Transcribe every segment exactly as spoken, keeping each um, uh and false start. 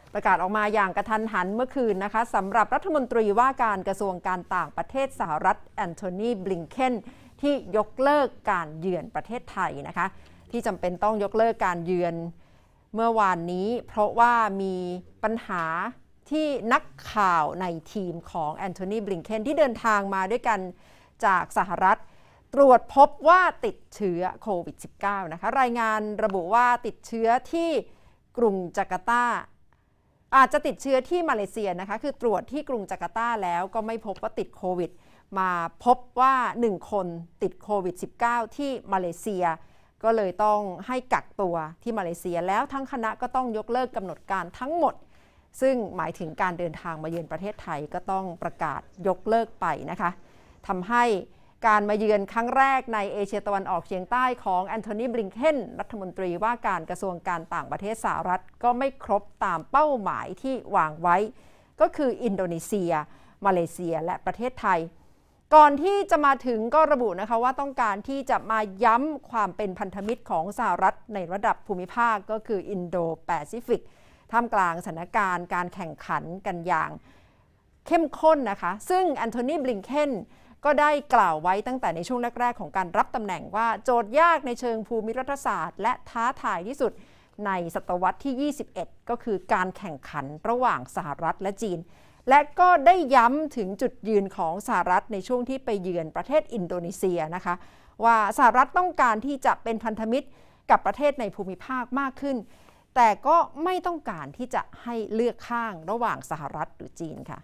ประกาศออกมาอย่างกระทันหันเมื่อคืนนะคะสำหรับรัฐมนตรีว่าการกระทรวงการต่างประเทศสหรัฐแอนโทนีบลิงเคนที่ยกเลิกการเยือนประเทศไทยนะคะที่จำเป็นต้องยกเลิกการเยือนเมื่อวานนี้เพราะว่ามีปัญหาที่นักข่าวในทีมของแอนโทนีบลิงเคนที่เดินทางมาด้วยกันจากสหรัฐตรวจพบว่าติดเชื้อโควิด สิบเก้า นะคะรายงานระบุว่าติดเชื้อที่กรุงจาการ์ตาอาจจะติดเชื้อที่มาเลเซียนะคะคือตรวจที่กรุงจาการ์ตาแล้วก็ไม่พบว่าติดโควิดมาพบว่าหนึ่งคนติดโควิด สิบเก้า ที่มาเลเซียก็เลยต้องให้กักตัวที่มาเลเซียแล้วทั้งคณะก็ต้องยกเลิกกำหนดการทั้งหมดซึ่งหมายถึงการเดินทางมาเยือนประเทศไทยก็ต้องประกาศยกเลิกไปนะคะทำให้การมาเยือนครั้งแรกในเอเชียตะวันออกเฉียงใต้ของแอนโทนีบลิงเคนรัฐมนตรีว่าการกระทรวงการต่างประเทศสหรัฐก็ไม่ครบตามเป้าหมายที่วางไว้ก็คืออินโดนีเซียมาเลเซียและประเทศไทยก่อนที่จะมาถึงก็ระบุนะคะว่าต้องการที่จะมาย้ำความเป็นพันธมิตรของสหรัฐในระดับภูมิภาคก็คืออินโดแปซิฟิกท่ามกลางสถานการณ์การแข่งขันกันอย่างเข้มข้นนะคะซึ่งแอนโทนีบลิงเคนก็ได้กล่าวไว้ตั้งแต่ในช่วงแรกๆของการรับตำแหน่งว่าโจทย์ยากในเชิงภูมิรัฐศาสตร์และท้าทายที่สุดในศตวรรษที่ยี่สิบเอ็ดก็คือการแข่งขันระหว่างสหรัฐและจีนและก็ได้ย้ำถึงจุดยืนของสหรัฐในช่วงที่ไปเยือนประเทศอินโดนีเซียนะคะว่าสหรัฐต้องการที่จะเป็นพันธมิตรกับประเทศในภูมิภาคมากขึ้นแต่ก็ไม่ต้องการที่จะให้เลือกข้างระหว่างสหรัฐหรือจีนค่ะ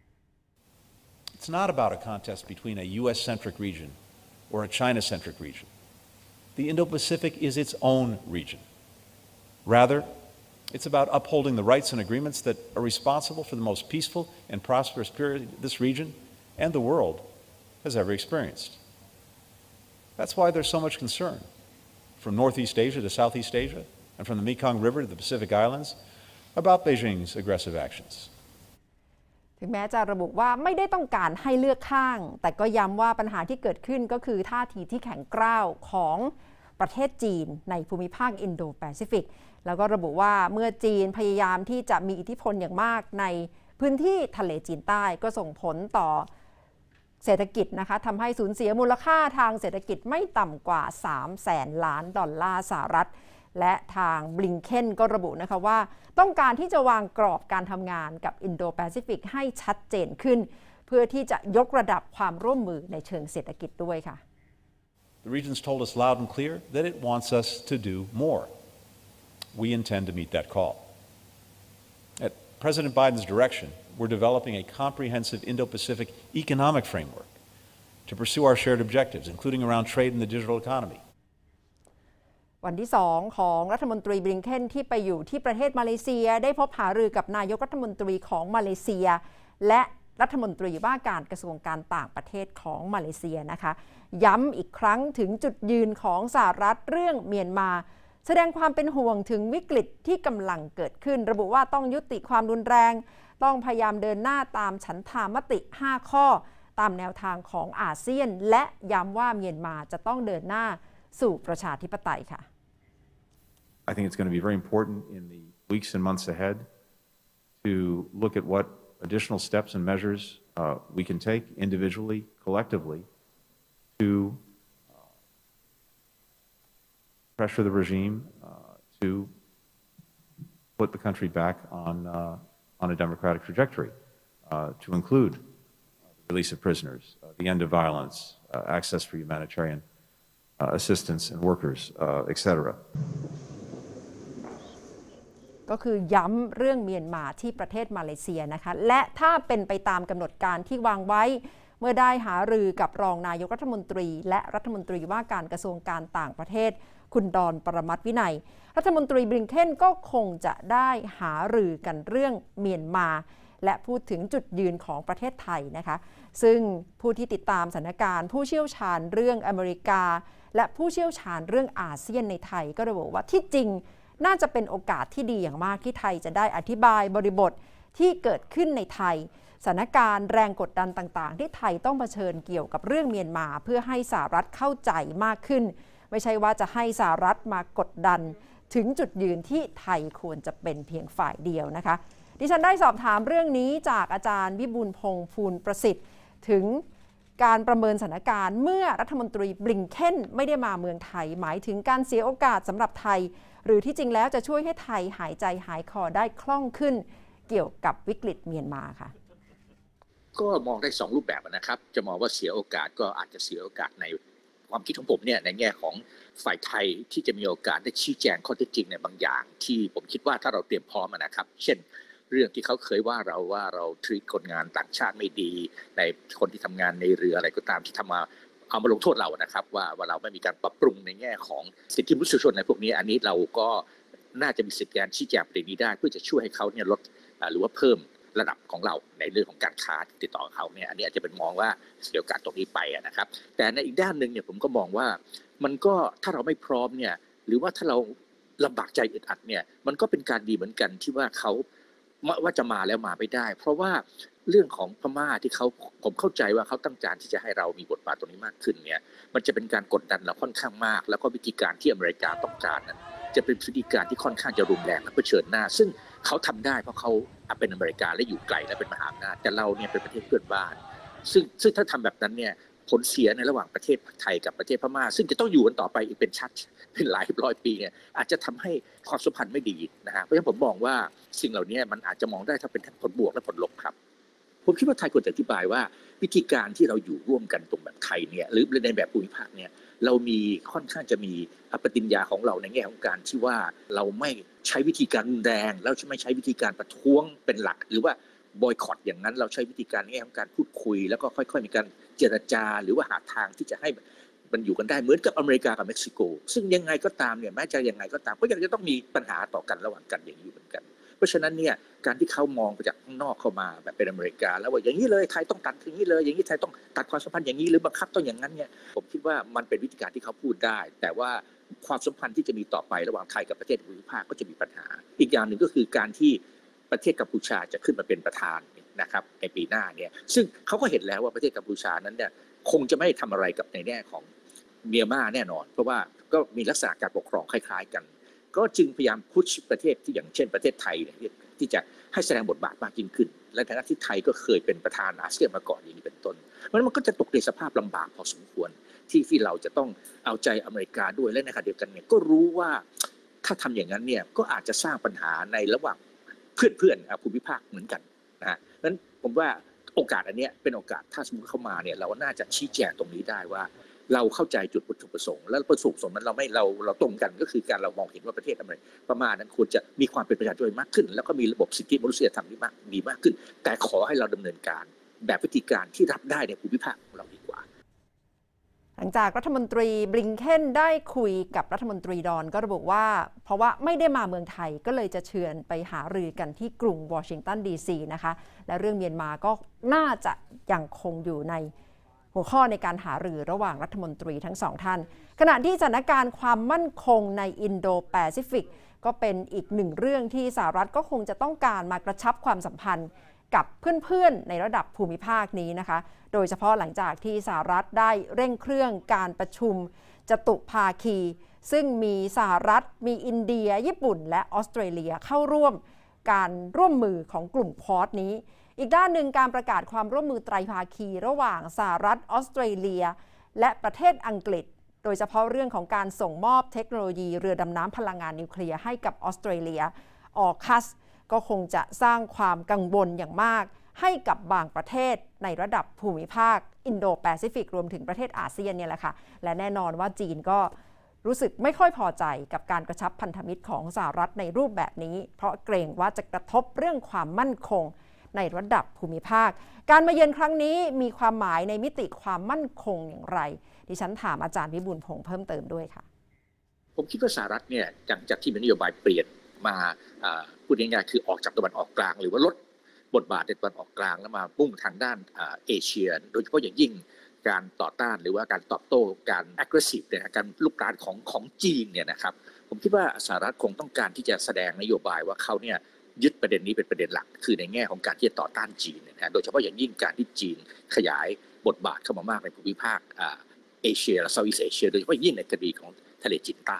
It's not about a contest between a U S-centric region or a China-centric region. The Indo-Pacific is its own region. Rather, it's about upholding the rights and agreements that are responsible for the most peaceful and prosperous period this region and the world has ever experienced. That's why there's so much concern from Northeast Asia to Southeast Asia and from the Mekong River to the Pacific Islands about Beijing's aggressive actions. ถึงแม้จะระบุว่าไม่ได้ต้องการให้เลือกข้างแต่ก็ย้ำว่าปัญหาที่เกิดขึ้นก็คือท่าทีที่แข็งกร้าวของประเทศจีนในภูมิภาคอินโดแปซิฟิกแล้วก็ระบุว่าเมื่อจีนพยายามที่จะมีอิทธิพลอย่างมากในพื้นที่ทะเลจีนใต้ก็ส่งผลต่อเศรษฐกิจนะคะทำให้สูญเสียมูลค่าทางเศรษฐกิจไม่ต่ำกว่าสามแสนล้านดอลลาร์สหรัฐและทางบลิงเคนก็ระบุนะคะว่าต้องการที่จะวางกรอบการทำงานกับอินโดแปซิฟิกให้ชัดเจนขึ้นเพื่อที่จะยกระดับความร่วมมือในเชิงเศรษฐกิจด้วยค่ะ The region's told us loud and clear that it wants us to do more. We intend to meet that call. At President Biden's direction, we're developing a comprehensive Indo-Pacific economic framework to pursue our shared objectives, including around trade and the digital economy. วันที่สองของรัฐมนตรีบลิงเคนที่ไปอยู่ที่ประเทศมาเลเซียได้พบหารือกับนายกรัฐมนตรีของมาเลเซียและรัฐมนตรีว่าการกระทรวงการต่างประเทศของมาเลเซียนะคะย้ำอีกครั้งถึงจุดยืนของสหรัฐเรื่องเมียนมาแสดงความเป็นห่วงถึงวิกฤตที่กำลังเกิดขึ้นระบุว่าต้องยุติความรุนแรงต้องพยายามเดินหน้าตามฉันทามติห้าข้อตามแนวทางของอาเซียนและย้ำว่าเมียนมาจะต้องเดินหน้าสู่ประชาธิปไตยค่ะ I think it's going to be very important in the weeks and months ahead to look at what additional steps and measures uh, we can take individually, collectively, to uh, pressure the regime uh, to put the country back on, uh, on a democratic trajectory, uh, to include the release of prisoners, uh, the end of violence, uh, access for humanitarian uh, assistance and workers, uh, et cetera. ก็คือย้ำเรื่องเมียนมาที่ประเทศมาเลเซียนะคะและถ้าเป็นไปตามกำหนดการที่วางไว้เมื่อได้หารือกับรองนายกรัฐมนตรีและรัฐมนตรีว่าการกระทรวงการต่างประเทศคุณดอนปรมัตถ์วินัยรัฐมนตรีบลิงเคนก็คงจะได้หารือกันเรื่องเมียนมาและพูดถึงจุดยืนของประเทศไทยนะคะซึ่งผู้ที่ติดตามสถานการณ์ผู้เชี่ยวชาญเรื่องอเมริกาและผู้เชี่ยวชาญเรื่องอาเซียนในไทยก็ระบุว่าที่จริงน่าจะเป็นโอกาสที่ดีอย่างมากที่ไทยจะได้อธิบายบริบทที่เกิดขึ้นในไทยสถานการณ์แรงกดดันต่างๆที่ไทยต้องเผชิญเกี่ยวกับเรื่องเมียนมาเพื่อให้สหรัฐเข้าใจมากขึ้นไม่ใช่ว่าจะให้สหรัฐมากดดันถึงจุดยืนที่ไทยควรจะเป็นเพียงฝ่ายเดียวนะคะดิฉันได้สอบถามเรื่องนี้จากอาจารย์วิบูลย์พงษ์ภูลประสิทธิ์ถึงการประเมินสถานการณ์เมื่อรัฐมนตรีบลิงเคนไม่ได้มาเมืองไทยหมายถึงการเสียโอกาสสำหรับไทยหรือที่จริงแล้วจะช่วยให้ไทยหายใจหายคอได้คล่องขึ้นเกี่ยวกับวิกฤตเมียนมาค่ะก็มองได้สองรูปแบบนะครับจะมองว่าเสียโอกาสก็อาจจะเสียโอกาสในความคิดของผมเนี่ยในแง่ของฝ่ายไทยที่จะมีโอกาสได้ชี้แจงข้อเท็จจริงในบางอย่างที่ผมคิดว่าถ้าเราเตรียมพร้อมนะครับเช่นเรื่องที่เขาเคยว่าเราว่าเราทรีตคนงานต่างชาติไม่ดีในคนที่ทำงานในเรืออะไรก็ตามที่ทำมาเอามาลงโทษเรานะครับว่าว่าเราไม่มีการปรับปรุงในแง่ของสิทธิมนุษยชนในพวกนี้อันนี้เราก็น่าจะมีสิทธิการชี้แจงประเด็นนี้ได้เพื่อจะช่วยให้เขาเนี่ยลดหรือว่าเพิ่มระดับของเราในเรื่องของการค้าที่ติดต่อเขาเนี่ยอันนี้อาจจะเป็นมองว่าเสียโอกาสตรงนี้ไปนะครับแต่ในอีกด้านหนึ่งเนี่ยผมก็มองว่ามันก็ถ้าเราไม่พร้อมเนี่ยหรือว่าถ้าเราลำบากใจอึดอัดเนี่ยมันก็เป็นการดีเหมือนกันที่ว่าเขาว่าจะมาแล้วมาไม่ได้เพราะว่าเรื่องของพม่าที่เขาผมเข้าใจว่าเขาตั้งใจที่จะให้เรามีบทบาทตรงนี้มากขึ้นเนี่ยมันจะเป็นการกดดันเราค่อนข้างมากแล้วก็วิธีการที่อเมริกาต้องการนั้นจะเป็นวิธีการที่ค่อนข้างจะรุนแรงและเผชิญหน้าซึ่งเขาทำได้เพราะเขาเป็นอเมริกาและอยู่ไกลและเป็นมหาอำนาจแต่เราเนี่ยเป็นประเทศเพื่อนบ้านซึ่งซึ่งถ้าทำแบบนั้นเนี่ยผลเสียในระหว่างประเทศไทยกับประเทศพม่าซึ่งจะต้องอยู่กันต่อไปอีกเป็นชัดเป็นหลายร้อยปีเนี่ยอาจจะทำให้ความสัมพันธ์ไม่ดีนะฮะเพราะฉะนั้นผมมองว่าสิ่งเหล่านี้มันอาจจะมองได้ถ้าเป็นทั้งผลบวกและผลลบครับผมคิดว่าไทยควรจะอธิบายว่าวิธีการที่เราอยู่ร่วมกันตรงแบบไทยเนี่ยหรือในแบบภูมิภาคเนี่ยเรามีค่อนข้างจะมีปฏิญญาของเราในแง่ของการที่ว่าเราไม่ใช้วิธีการรุนแรงแล้วไม่ใช้วิธีการประท้วงเป็นหลักหรือว่าบอยคอตอย่างนั้นเราใช้วิธีการในแง่ของการพูดคุยแล้วก็ค่อยๆมีการเจรจาหรือว่าหาทางที่จะให้มันอยู่กันได้เหมือนกับอเมริกากับเม็กซิโกซึ่งยังไงก็ตามเนี่ยแม้จะยังไงก็ตามก็ยังจะต้องมีปัญหาต่อกันระหว่างกันอย่างนี้เหมือนกันเพราะฉะนั้นเนี่ยการที่เขามองไปจากข้างนอกเข้ามาแบบเป็นอเมริกาแล้วว่าอย่างนี้เลยไทยต้องตัดอย่างนี้เลยอย่างนี้ไทยต้องตัดความสัมพันธ์อย่างนี้หรือบังคับต้องอย่างนั้นเนี่ยผมคิดว่ามันเป็นวิธีการที่เขาพูดได้แต่ว่าความสัมพันธ์ที่จะมีต่อไประหว่างไทยกับประเทศภูมิภาคก็จะมีปัญหาอีกอย่างหนึ่งก็คือการที่ประเทศกัมพูชาจะขึ้นมาเป็นประธานนะครับในปีหน้าเนี่ยซึ่งเขาก็เห็นแล้วว่าประเทศกัมพูชานั้นเนี่ยคงจะไม่ทำอะไรกับในแง่ของเมียนมาแน่นอนเพราะว่าก็มีลักษณะการปกครองคล้ายๆกันก็จึงพยายามพุชประเทศที่อย่างเช่นประเทศไทยเนี่ยที่จะให้แสดงบทบาทมากยิ่งขึ้นและในฐานะที่ไทยก็เคยเป็นประธานอาเซียนมาก่อนอย่างนี้เป็นต้นเพราะฉะนั้นมันก็จะตกในสภาพลำบากพอสมควรที่ที่เราจะต้องเอาใจอเมริกาด้วยและในขณะเดียวกันเนี่ยก็รู้ว่าถ้าทำอย่างนั้นเนี่ยก็อาจจะสร้างปัญหาในระหว่างเพื่อนๆภูมิภาคเหมือนกันนะฮะนั้นผมว่าโอกาสอันนี้เป็นโอกาสถ้าสมมติเข้ามาเนี่ยเราน่าจะชี้แจงตรงนี้ได้ว่าเราเข้าใจจุดประสงค์และประสงค์นั้นเราไม่เราเราตรงกันก็คือการเรามองเห็นว่าประเทศอเมริกาประมาณนั้นควรจะมีความเป็นประชาธิปไตยมากขึ้นแล้วก็มีระบบสิทธิมนุษยธรรมที่มากดีมากขึ้นแต่ขอให้เราดำเนินการแบบวิธีการที่รับได้ในภูมิภาคของเราดีกว่าหลังจากรัฐมนตรีบลิงเคนได้คุยกับรัฐมนตรีดอนก็ระบุว่าเพราะว่าไม่ได้มาเมืองไทยก็เลยจะเชิญไปหารือกันที่กรุงวอชิงตันดีซีนะคะและเรื่องเมียนมาก็น่าจะยังคงอยู่ในหัวข้อในการหารือระหว่างรัฐมนตรีทั้งสองท่านขณะที่สถานการณ์ความมั่นคงในอินโดแปซิฟิกก็เป็นอีกหนึ่งเรื่องที่สหรัฐก็คงจะต้องการมากระชับความสัมพันธ์กับเพื่อนๆในระดับภูมิภาคนี้นะคะโดยเฉพาะหลังจากที่สหรัฐได้เร่งเครื่องการประชุมจตุภาคีซึ่งมีสหรัฐมีอินเดียญี่ปุ่นและออสเตรเลียเข้าร่วมการร่วมมือของกลุ่มควอดนี้อีกด้านหนึ่งการประกาศความร่วมมือไตรภาคีระหว่างสหรัฐออสเตรเลียและประเทศอังกฤษโดยเฉพาะเรื่องของการส่งมอบเทคโนโลยีเรือดำน้ำพลังงานนิวเคลียร์ให้กับออสเตรเลียออคัสก็คงจะสร้างความกังวลอย่างมากให้กับบางประเทศในระดับภูมิภาคอินโดแปซิฟิกรวมถึงประเทศอาเซียนเนี่ยแหละค่ะและแน่นอนว่าจีนก็รู้สึกไม่ค่อยพอใจกับการกระชับพันธมิตรของสหรัฐในรูปแบบนี้เพราะเกรงว่าจะกระทบเรื่องความมั่นคงในระดับภูมิภาคการมาเยือนครั้งนี้มีความหมายในมิติความมั่นคงอย่างไรดิฉันถามอาจารย์วิบูลย์พงษ์เพิ่มเติมด้วยค่ะผมคิดว่าสหรัฐเนี่ยจากจากที่มีนโยบายเปลี่ยนมาพูดง่ายๆคือออกจากตะวันออกกลางหรือว่าลดบทบาทในตะวันออกกลางแล้วมามุ่งทางด้านเอเชียโดยเฉพาะอย่างยิ่งการต่อต้านหรือว่าการตอบโต้การ aggressive เนี่ยการลุกรานของของจีนเนี่ยนะครับผมคิดว่าสหรัฐคงต้องการที่จะแสดงนโยบายว่าเขาเนี่ยยึดประเด็นนี้เป็นประเด็นหลักคือในแง่ของการที่จะต่อต้านจีนนะโดยเฉพาะอย่างยิ่งการที่จีนขยายบทบาทเข้ามามากในภูมิภาคเอเชียและเซาท์อีสต์เอเชียโดยเฉพาะยิ่งในคดีของทะเลจีนใต้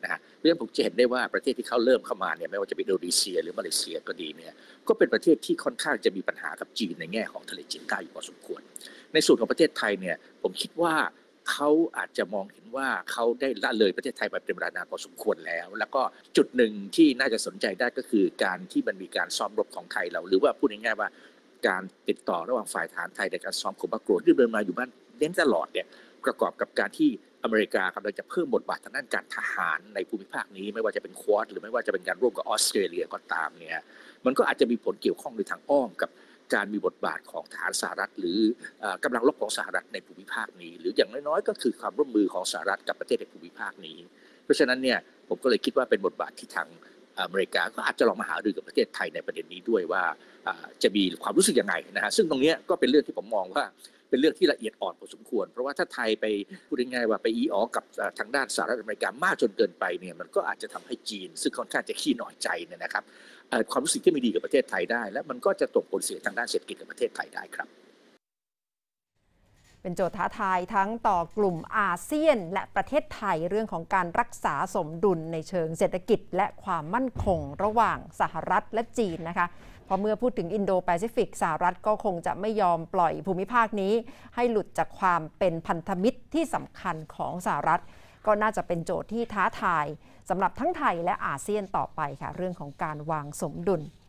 นะฮะเพราะฉะนั้นผมจะเห็นได้ว่าประเทศที่เขาเริ่มเข้ามาเนี่ยไม่ว่าจะเป็นอินโดนีเซียหรือมาเลเซียก็ดีเนี่ยก็เป็นประเทศที่ค่อนข้างจะมีปัญหากับจีนในแง่ของทะเลจีนใต้อยู่พอสมควรในส่วนของประเทศไทยเนี่ยผมคิดว่าเขาอาจจะมองเห็นว่าเขาได้ละเลยประเทศไทยมาเป็นเวลานานพอสมควรแล้วแล้วก็จุดหนึ่งที่น่าจะสนใจได้ก็คือการที่มันมีการซ้อมรบของไทยเราหรือว่าพูดง่ายๆว่าการติดต่อระหว่างฝ่ายทหารไทยในการซ้อมโคบาโกรที่เดินมาอยู่บ้านเน้นตลอดเนี่ยประกอบกับการที่อเมริกากำลังจะเพิ่มบทบาททางด้านการทหารในภูมิภาคนี้ไม่ว่าจะเป็นควอดหรือไม่ว่าจะเป็นการร่วมกับออสเตรเลียก็ตามเนี่ยมันก็อาจจะมีผลเกี่ยวข้องในทางอ้อมกับการมีบทบาทของทหารสหรัฐหรือกำลังรบของสหรัฐในภูมิภาคนี้หรืออย่างน้อยๆก็คือความร่วมมือของสหรัฐกับประเทศในภูมิภาคนี้เพราะฉะนั้นเนี่ยผมก็เลยคิดว่าเป็นบทบาทที่ทางอเมริกาก็อาจจะลองมาหารือกับประเทศไทยในประเด็นนี้ด้วยว่าจะมีความรู้สึกยังไงนะฮะซึ่งตรงนี้ก็เป็นเรื่องที่ผมมองว่าเป็นเรื่องที่ละเอียดอ่อนพอสมควรเพราะว่าถ้าไทยไปพูดง่ายๆว่าไปอีอ๋อกับทางด้านสหรัฐอเมริกามากจนเกินไปเนี่ยมันก็อาจจะทำให้จีนซึ่งค่อนข้างจะขี้หน่อยใจเนี่ยนะครับความรู้สึกที่ไม่ดีกับประเทศไทยได้และมันก็จะตกผลเสียทางด้านเศรษฐกิจกับประเทศไทยได้ครับเป็นโจทย์ท้าทายทั้งต่อกลุ่มอาเซียนและประเทศไทยเรื่องของการรักษาสมดุลในเชิงเศรษฐกิจและความมั่นคงระหว่างสหรัฐและจีนนะคะพอเมื่อพูดถึงอินโดแปซิฟิกสหรัฐก็คงจะไม่ยอมปล่อยภูมิภาคนี้ให้หลุดจากความเป็นพันธมิตรที่สำคัญของสหรัฐก็น่าจะเป็นโจทย์ที่ท้าทายสำหรับทั้งไทยและอาเซียนต่อไปค่ะเรื่องของการวางสมดุล